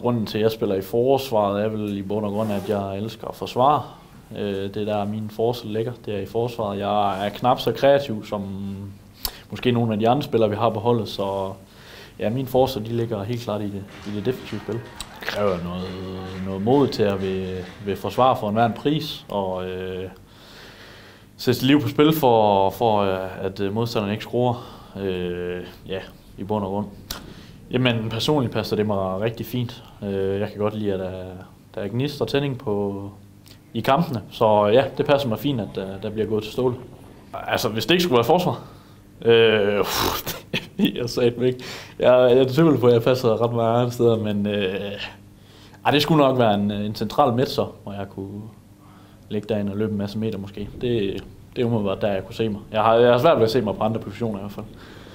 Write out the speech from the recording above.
grunden til, at jeg spiller i forsvaret, er vel i bund og grund, at jeg elsker at forsvare. Det der min forskel ligger, det er i forsvaret. Jeg er knap så kreativ, som måske nogle af de andre spillere, vi har på holdet, så ja, min forskel, de ligger helt klart i det defensive spil. Det kræver noget mod til at vil forsvare for enhver pris, og sætte sit liv på spil for at modstanderen ikke scorer. Ja, i bund og grund. Jamen, personligt passer det mig rigtig fint. Jeg kan godt lide, at der er gnist og tænding i kampene, så ja, det passer mig fint, at der bliver gået til stål. Altså, hvis det ikke skulle være forsvar, jeg sagde det ikke. Jeg er tvivl på, at jeg passer ret mange andre steder, men det skulle nok være en central midt, så, hvor jeg kunne ligge derinde og løbe en masse meter måske. Det umiddelbart der, jeg kunne se mig. Jeg har svært ved at se mig på andre positioner i hvert fald.